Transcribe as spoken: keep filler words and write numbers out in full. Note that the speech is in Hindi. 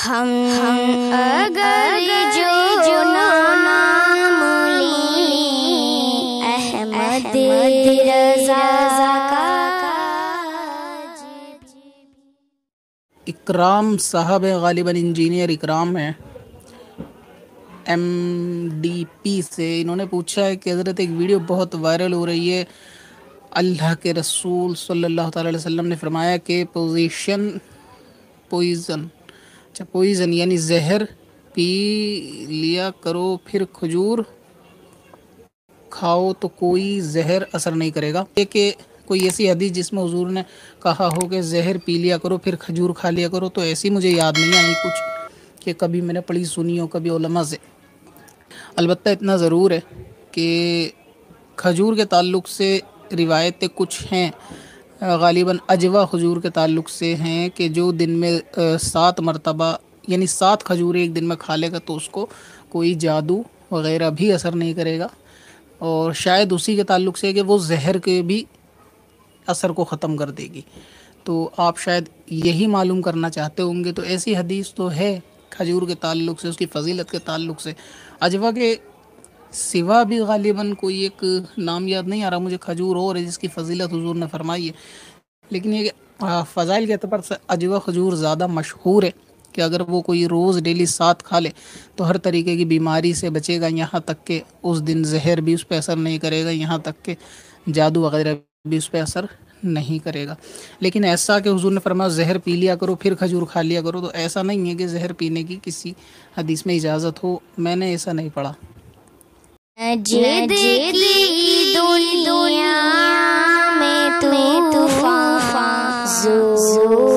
हम हम अगर जो जो नाम लें अहमद रज़ा का। इकराम साहब है, गालिबन इंजीनियर इकराम है, एम डी पी से। इन्होंने पूछा है कि हज़रत एक वीडियो बहुत वायरल हो रही है। अल्लाह के रसूल सल्लल्लाहु अलैहि वसल्लम ने फरमाया कि पोजीशन पोइज़न अच्छा पोइज़न यानी जहर पी लिया करो फिर खजूर खाओ तो कोई जहर असर नहीं करेगा। ये कि कोई ऐसी हदीस जिसमें हुजूर ने कहा हो कि जहर पी लिया करो फिर खजूर खा लिया करो, तो ऐसी मुझे याद नहीं आई कुछ कि कभी मैंने पढ़ी सुनी हो कभी उलमा से। अलबत्ता इतना ज़रूर है कि खजूर के ताल्लुक़ से रिवायतें कुछ हैं, गालिबन अजवा खजूर के ताल्लुक़ से हैं कि जो दिन में सात मरतबा यानी सात खजूरें एक दिन में खा लेगा तो उसको कोई जादू वग़ैरह भी असर नहीं करेगा। और शायद उसी के ताल्लुक़ से कि वो जहर के भी असर को ख़त्म कर देगी। तो आप शायद यही मालूम करना चाहते होंगे। तो ऐसी हदीस तो है खजूर के ताल्लुक़ से, उसकी फ़जीलत के ताल्लुक़ से। अजवा के सिवा भी गालिबन कोई एक नाम याद नहीं आ रहा मुझे खजूर और है जिसकी फ़जीलत हुजूर ने फरमाई है, लेकिन ये फ़ज़ाइल के अतबार से अजवा खजूर ज़्यादा मशहूर है कि अगर वो कोई रोज़ डेली सात खा ले तो हर तरीके की बीमारी से बचेगा, यहाँ तक कि उस दिन जहर भी उस पर असर नहीं करेगा, यहाँ तक कि जादू वगैरह भी उस पर असर नहीं करेगा। लेकिन ऐसा कि हुजूर ने फरमाया जहर पी लिया करो फिर खजूर खा लिया करो, तो ऐसा नहीं है कि जहर पीने की किसी हदीस में इजाज़त हो, मैंने ऐसा नहीं पढ़ा। जिद की दुनिया में तूफान